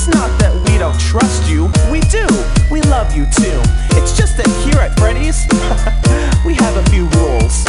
It's not that we don't trust you, we do, we love you too. It's just that here at Freddy's, we have a few rules.